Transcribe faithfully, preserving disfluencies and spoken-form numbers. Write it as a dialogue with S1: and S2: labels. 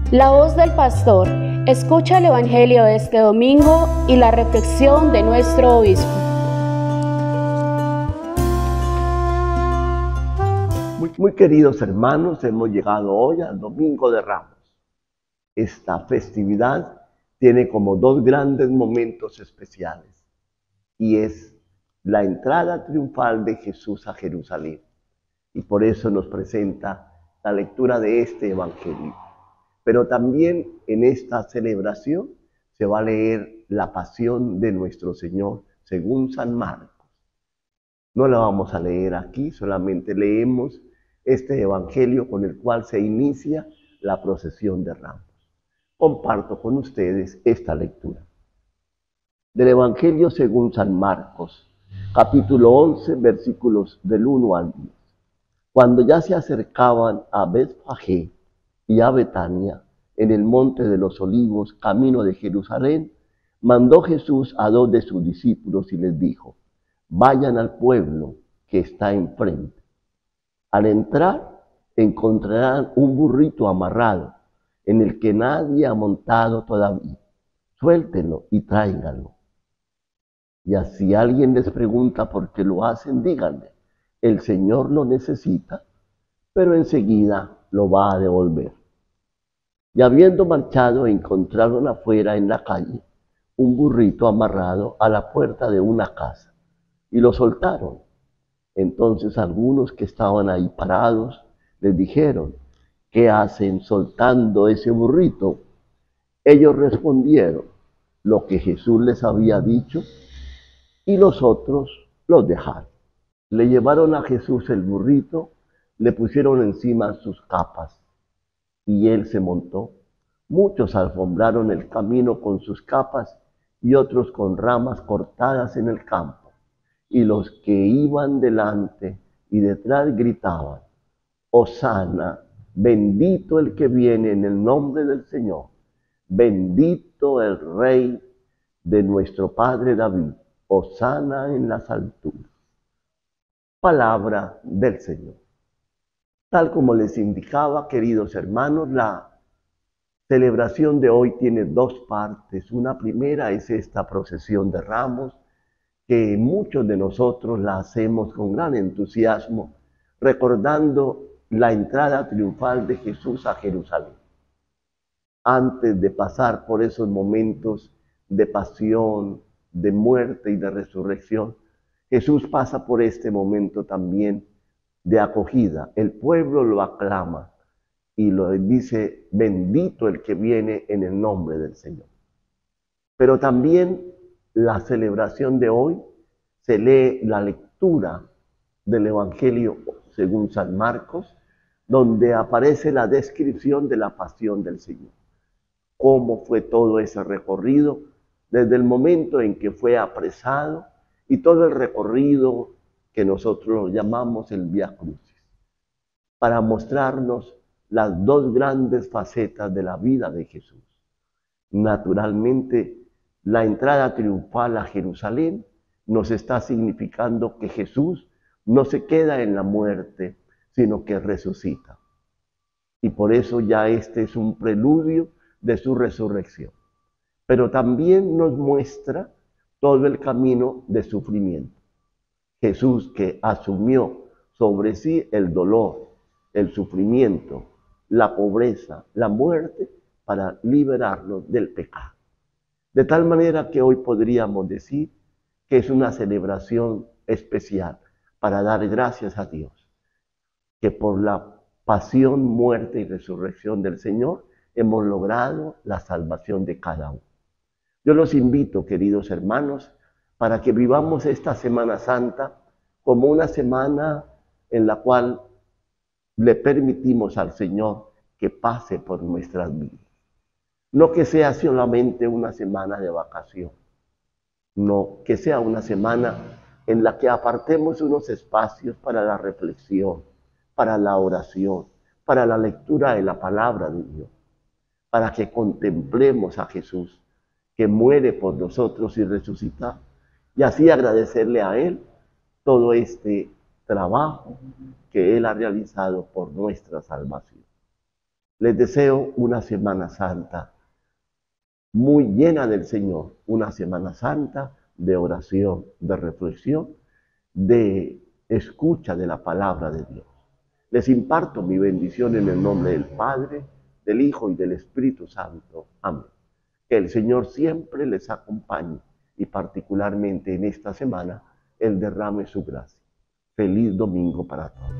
S1: La voz del pastor. Escucha el Evangelio de este domingo y la reflexión de nuestro obispo.
S2: Muy, muy queridos hermanos, hemos llegado hoy al Domingo de Ramos. Esta festividad tiene como dos grandes momentos especiales y es la entrada triunfal de Jesús a Jerusalén. Y por eso nos presenta la lectura de este Evangelio. Pero también en esta celebración se va a leer la pasión de nuestro Señor según San Marcos. No la vamos a leer aquí, solamente leemos este Evangelio con el cual se inicia la procesión de Ramos. Comparto con ustedes esta lectura. Del Evangelio según San Marcos, capítulo once, versículos del uno al diez. Cuando ya se acercaban a Betfagé y a Betania, en el monte de los olivos, camino de Jerusalén, mandó Jesús a dos de sus discípulos y les dijo: vayan al pueblo que está enfrente. Al entrar, encontrarán un burrito amarrado, en el que nadie ha montado todavía. Suéltenlo y tráiganlo. Y así alguien les pregunta por qué lo hacen, díganle: el Señor lo necesita, pero enseguida lo va a devolver. Y habiendo marchado, encontraron afuera en la calle un burrito amarrado a la puerta de una casa, y lo soltaron. Entonces algunos que estaban ahí parados les dijeron: ¿qué hacen soltando ese burrito? Ellos respondieron lo que Jesús les había dicho, y los otros los dejaron. Le llevaron a Jesús el burrito, le pusieron encima sus capas, y él se montó. Muchos alfombraron el camino con sus capas y otros con ramas cortadas en el campo. Y los que iban delante y detrás gritaban: Hosana, bendito el que viene en el nombre del Señor, bendito el Rey de nuestro Padre David, Hosana en las alturas. Palabra del Señor. Tal como les indicaba, queridos hermanos, la celebración de hoy tiene dos partes. Una primera es esta procesión de Ramos, que muchos de nosotros la hacemos con gran entusiasmo, recordando la entrada triunfal de Jesús a Jerusalén. Antes de pasar por esos momentos de pasión, de muerte y de resurrección, Jesús pasa por este momento también de acogida. El pueblo lo aclama y lo dice: bendito el que viene en el nombre del Señor. Pero también la celebración de hoy se lee la lectura del Evangelio según San Marcos, donde aparece la descripción de la pasión del Señor. Cómo fue todo ese recorrido desde el momento en que fue apresado y todo el recorrido que nosotros lo llamamos el Vía Crucis, para mostrarnos las dos grandes facetas de la vida de Jesús. Naturalmente, la entrada triunfal a Jerusalén nos está significando que Jesús no se queda en la muerte, sino que resucita. Y por eso ya este es un preludio de su resurrección. Pero también nos muestra todo el camino de sufrimiento. Jesús, que asumió sobre sí el dolor, el sufrimiento, la pobreza, la muerte, para liberarnos del pecado. De tal manera que hoy podríamos decir que es una celebración especial para dar gracias a Dios, que por la pasión, muerte y resurrección del Señor hemos logrado la salvación de cada uno. Yo los invito, queridos hermanos, para que vivamos esta Semana Santa como una semana en la cual le permitimos al Señor que pase por nuestras vidas. No que sea solamente una semana de vacación, no, que sea una semana en la que apartemos unos espacios para la reflexión, para la oración, para la lectura de la palabra de Dios, para que contemplemos a Jesús, que muere por nosotros y resucita, y así agradecerle a Él todo este trabajo que Él ha realizado por nuestra salvación. Les deseo una Semana Santa muy llena del Señor, una Semana Santa de oración, de reflexión, de escucha de la palabra de Dios. Les imparto mi bendición en el nombre del Padre, del Hijo y del Espíritu Santo. Amén. Que el Señor siempre les acompañe y particularmente en esta semana Él derrame su gracia. Feliz domingo para todos.